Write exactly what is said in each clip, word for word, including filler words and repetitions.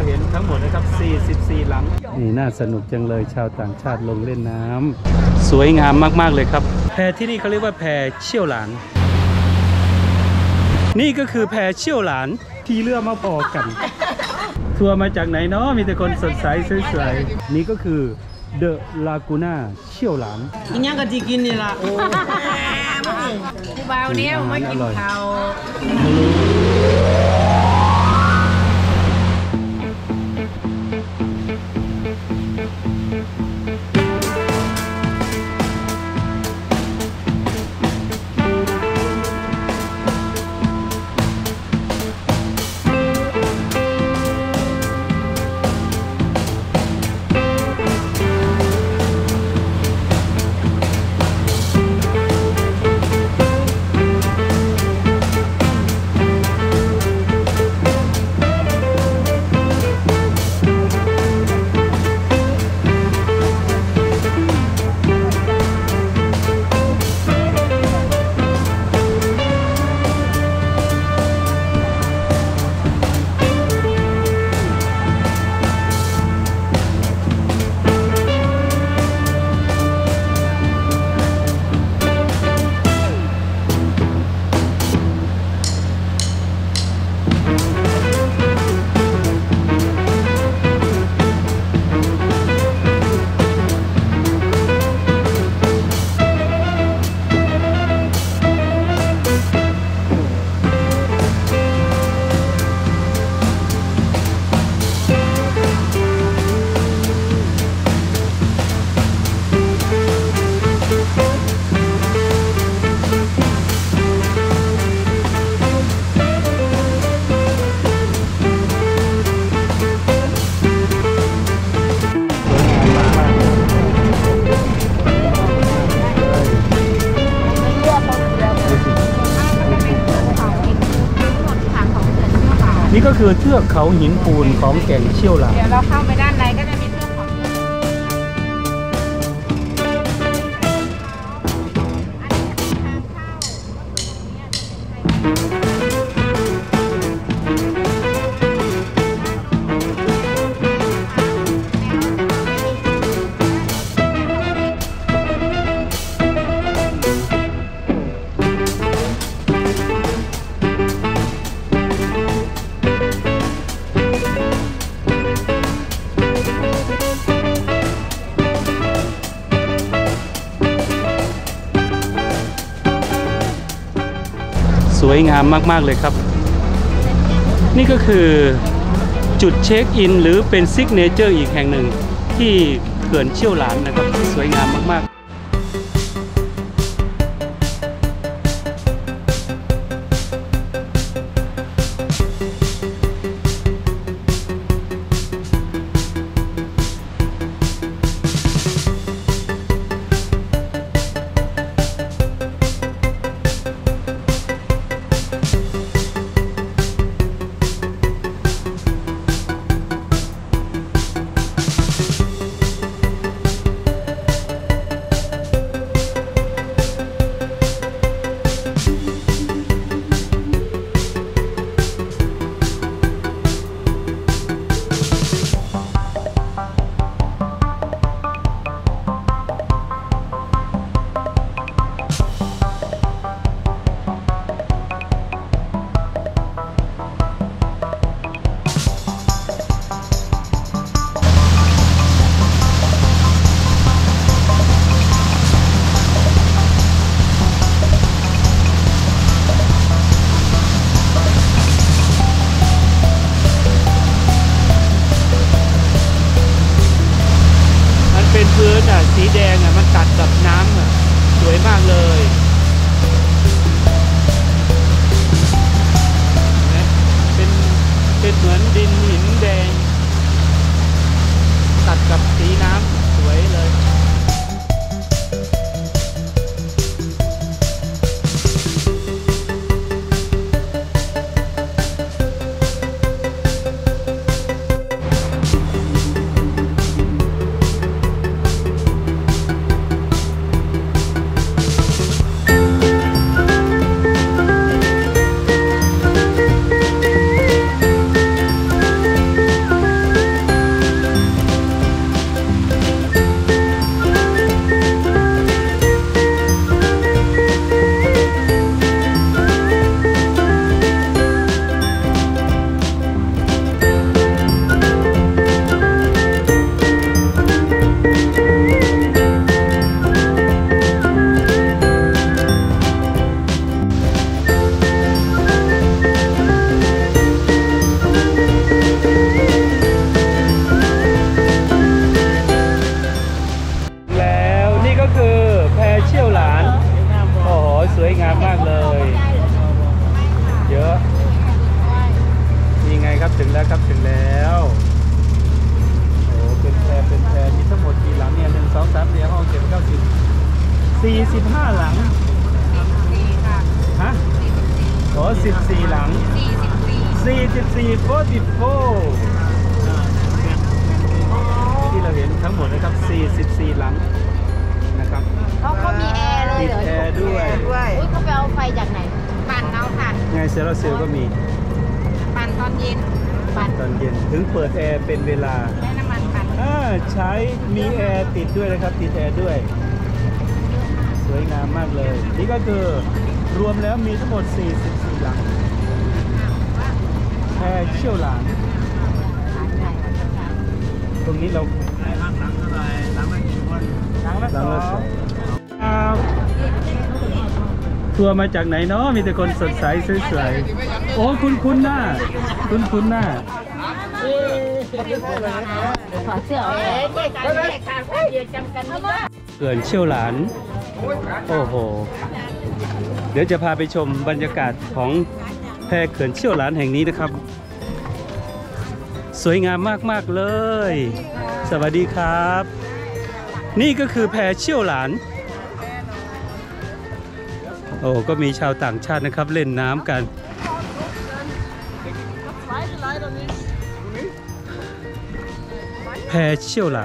เห็นทั้งหมดนะครับสี่สิบสี่หลังนี่น่าสนุกจังเลยชาวต่างชาติลงเล่นน้ำสวยงามมากๆเลยครับแพที่นี่เขาเรียกว่าแพเชี่ยวหลานนี่ก็คือแพเชี่ยวหลานที่เรือมาพอกันทัวร์มาจากไหนเนาะมีแต่คนสดใสสวยๆนี่ก็คือเดอะลากูน่าเชี่ยวหลานกินยังกะจีกินนี่ล่ะโอ้กูเบาเนี้ยไม่กินข้าวนี่ก็คือเทือกเขาหินปูนของแก่งเชี่ยวหลานเดี๋ยวเราเข้าไปด้านในก็จะมีสวยงามมากๆเลยครับนี่ก็คือจุดเช็คอินหรือเป็นซิกเนเจอร์อีกแห่งหนึ่งที่เขื่อนเชี่ยวหลานนะครับสวยงามมากๆองสามเหลี่ยมห้องเก็บเก้าสิบสี่สิบห้าหลังสี่ค่ะฮะขอสิบสี่หลังสี่สิบสี่สี่สิบสี่โฟร์ติโฟที่เราเห็นทั้งหมดนะครับสี่สิบสี่หลังนะครับเขาเขามีแอร์เลยติดเหรอแอร์ด้วยอุ้ยเขาไปเอาไฟจากไหนปั่นเอาค่ะไงเซลล์เซลล์ก็มีปั่นตอนเย็นปั่นตอนเย็นถึงเปิดแอร์เป็นเวลาใช้น้ำมันปั่นอ่าใช้มีแอร์ติดด้วยนะครับติดแอร์ด้วยสวยงามมากเลย นี่ก็คือรวมแล้วมีทั้งหมดสี่สิบสี่หลังแพรเชี่ยวหลานตรงนี้เราหลังเท่าไหร่หลังละกี่คนหลังละสองครับทัวร์มาจากไหนเนาะมีแต่คนสดใสสวยๆโอ้คุณคุณหน้าคุณคุณหน้าถอดเสื้อออกเลยเจ๊กันเจ๊กันเดี๋ยวจำกันไม่ได้เขื่อนเชี่ยวหลานโอ้โหเดี๋ยวจะพาไปชมบรรยากาศของแพเขื่อนเชี่ยวหลานแห่งนี้นะครับสวยงามมากๆเลย สวัสดีครับ นี่ก็คือแพเชี่ยวหลานโอ้ก็มีชาวต่างชาตินะครับเล่นน้ำกันแพเชี่ยวหลาน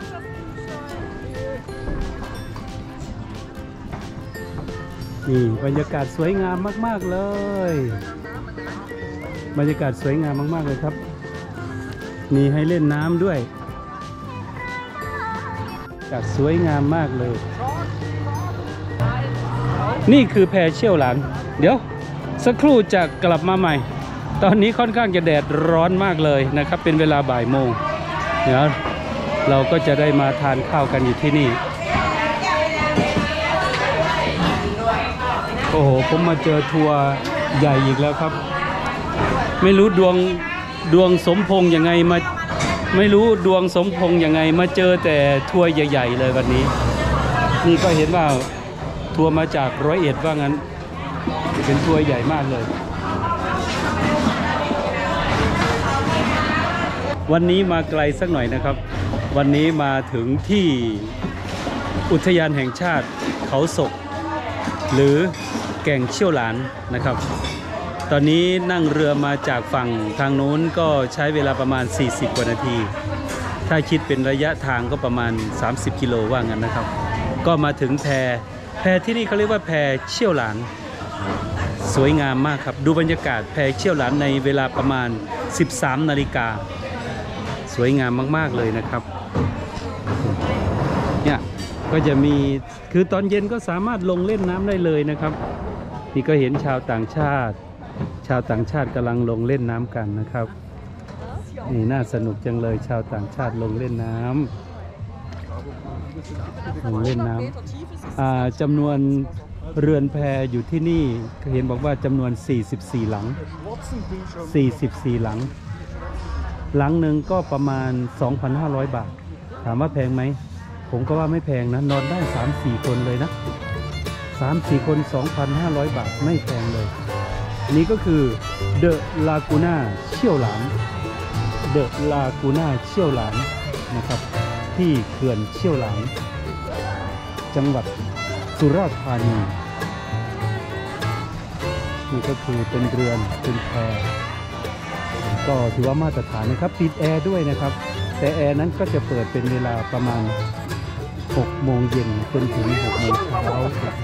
นี่บรรยากาศสวยงามมากๆเลยบรรยากาศสวยงามมากๆเลยครับมีให้เล่นน้ำด้วยบรรยากาศสวยงามมากเลยนี่คือแพเชี่ยวหลานเดี๋ยวสักครู่จะกลับมาใหม่ตอนนี้ค่อนข้างจะแดดร้อนมากเลยนะครับเป็นเวลาบ่ายโมงเดี๋ยวเราก็จะได้มาทานข้าวกันอยู่ที่นี่โอ้โหผมมาเจอทัวร์ใหญ่อีกแล้วครับไม่รู้ดวงดวงสมพงษ์ยังไงมาไม่รู้ดวงสมพงษ์ยังไงมาเจอแต่ทัวร์ใหญ่ๆเลยวันนี้นี่ก็เห็นว่าทัวร์มาจากร้อยเอ็ดว่างั้นเป็นทัวร์ใหญ่มากเลยวันนี้มาไกลสักหน่อยนะครับวันนี้มาถึงที่อุทยานแห่งชาติเขาศกหรือแก่งเชี่ยวหลานนะครับตอนนี้นั่งเรือมาจากฝั่งทางโน้นก็ใช้เวลาประมาณสี่สิบกว่านาทีถ้าคิดเป็นระยะทางก็ประมาณสามสิบกิโลว่างั้นนะครับก็มาถึงแพแพที่นี่เขาเรียกว่าแพเชี่ยวหลานสวยงามมากครับดูบรรยากาศแพเชี่ยวหลานในเวลาประมาณสิบสามนาฬิกาสวยงามมากๆเลยนะครับเนี่ยก็จะมีคือตอนเย็นก็สามารถลงเล่นน้ำได้เลยนะครับนี่ก็เห็นชาวต่างชาติชาวต่างชาติกำลังลงเล่นน้ำกันนะครับนี่น่าสนุกจังเลยชาวต่างชาติลงเล่นน้ำลงเล่นน้ำอ่าจำนวนเรือนแพอยู่ที่นี่เห็นบอกว่าจำนวนสี่สิบสี่หลังสี่สิบสี่หลังหลังหนึ่งก็ประมาณ สองพันห้าร้อย บาทถามว่าแพงไหมผมก็ว่าไม่แพงนะนอนได้ สามสี่ คนเลยนะ สามสี่ คน สองพันห้าร้อย บาทไม่แพงเลยนี่ก็คือเดอะลากูน่าเชี่ยวหลานเดอะลากูน่าเชี่ยวหลานนะครับที่เขื่อนเชี่ยวหลานจังหวัดสุราษฎร์ธานีนี่ก็คือเป็นเรือนเป็นแพก็ถือว่ามาตรฐานนะครับติดแอร์ด้วยนะครับแต่แอร์นั้นก็จะเปิดเป็นเวลาประมาณหกโมงเย็นจนถึงหกโมงเช้า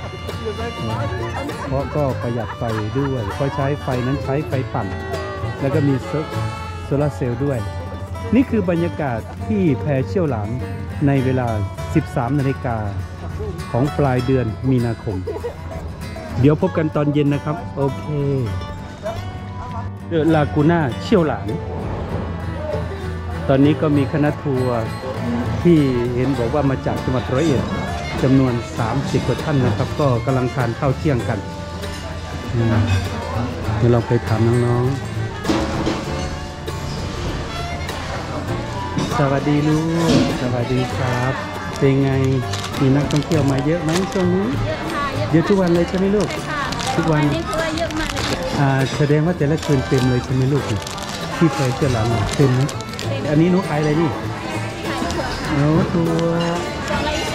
เพราะก็ประหยัดไฟด้วยเพราะใช้ไฟนั้นใช้ไฟปั่นแล้วก็มีโซลาร์เซลล์ด้วยนี่คือบรรยากาศที่แพเชี่ยวหลานในเวลา สิบสามนาฬิกาของปลายเดือนมีนาคมเดี๋ยวพบกันตอนเย็นนะครับโอเคเดอะลากูน่าเชี่ยวหลานตอนนี้ก็มีคณะทัวร์ที่เห็นบอกว่ามาจากจังหวัดร้อยเอ็ดจำนวนสามสิบกว่าท่านนะครับก็กำลังทานข้าวเที่ยงกันเดี๋ยวเราไปถามน้องๆสวัสดีลูกสวัสดีครับเป็นไงมีนักท่องเที่ยวมาเยอะไหมช่วงนี้เยอะทุกวันเลยใช่ไหมลูกทุกวันนี้คือเยอะมากเลยอ่าแสดงว่าแต่ละคืนเต็มเลยใช่ไหมลูกที่เคยเจอหลานเต็มไหมอันนี้หนูขายอะไรนี่หนูตัว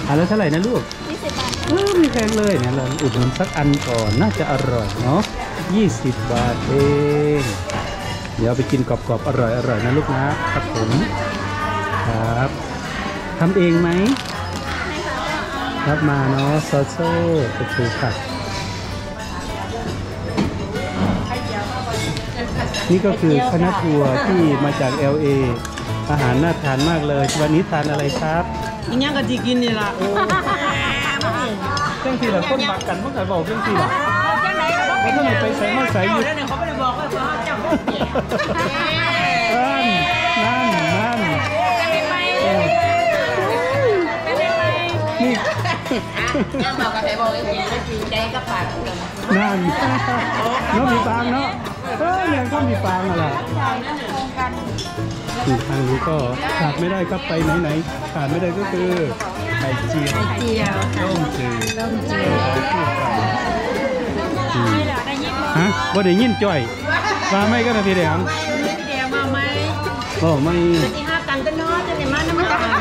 อ่ะแล้วเท่าไหร่นะลูกยี่สิบบาทเออไม่แพงเลยเนี่ยเราอุดหนุนสักอันก่อนน่าจะอร่อยเนาะยี่สิบบาทเองเดี๋ยวไปกินกรอบๆอร่อยๆนะลูกนะครับผมครับทำเองไหมรับมาเนาะซอสโซ่โอเคค่ะนี่ก็คือคณะทัวร์ที่มาจาก แอล เอ อาหารน่าทานมากเลยวันนี้ทานอะไรครับอีกอย่างก็จีกินนี่ล่ะเครื่องทีละคนมากันเมื่อไหร่บอกเครื่องทีละจังไหนก็ต้องแล้วทำไมไปใส่มาใส่อยู่เดี๋ยวเขาไม่ได้บอกว่าเขาเจ้าไม่เกี่ยวนั่นนั่นนั่นเป็นไปเออเป็นไปนี่ยังบอกกับใครบอกอย่างนี้ใจกับปากนั่นน้องมีฟางเนาะเออเนี่ยก็มีฟางอะไรทางนี้ก็ขาดไม่ได้ครับไปไหนๆขาดไม่ได้ก็คือไข่เจียวเจียวต้มจืดต้มเจียวอืมได้ยินฮะบ่ได้ยินจ่อยมาไม่ก็นาทีเดียวเดียวมาไหมก็ไม่ที่ห้ากันก็น้อยจะเนี่ยมาน้ำมัน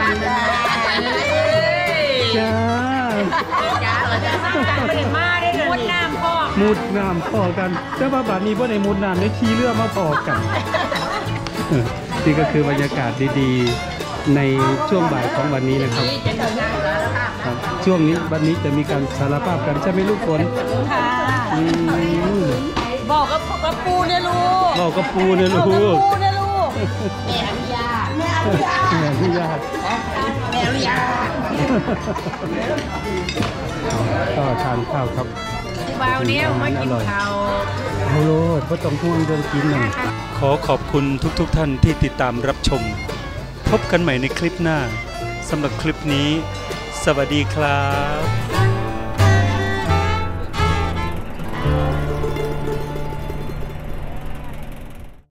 จ้าจ้าเราจะสร้างกันไม่ได้มาได้เลยมุดน้ำพ่อมุดน้ำพอกันแต่ว่าบัดนี้บ่ได้มุดน้ำได้ขี่เรือมาพอกัน นี่ก็คือบรรยากาศดีๆในช่วงบ่ายของวันนี้นะครับ ครับ ช่วงนี้วันนี้จะมีการสารภาพกันใช่ไหมลูกฝนค่ะอืมบอกกับกับปูเนี่ยลูกเราก็ปูเนี่ยลูกปูเนี่ยลูกแม่อนุญาตแม่อนุญาตแม่พี่ญาติแม่อนุญาตก็ทานข้าวครับเบาเนี้ยมากินข้าวโอ้โหก็ต้องห่วงเรื่องกินนั่นขอขอบคุณทุกๆท่านที่ติดตามรับชม พบกันใหม่ในคลิปหน้าสำหรับคลิปนี้ สวัสดีครับ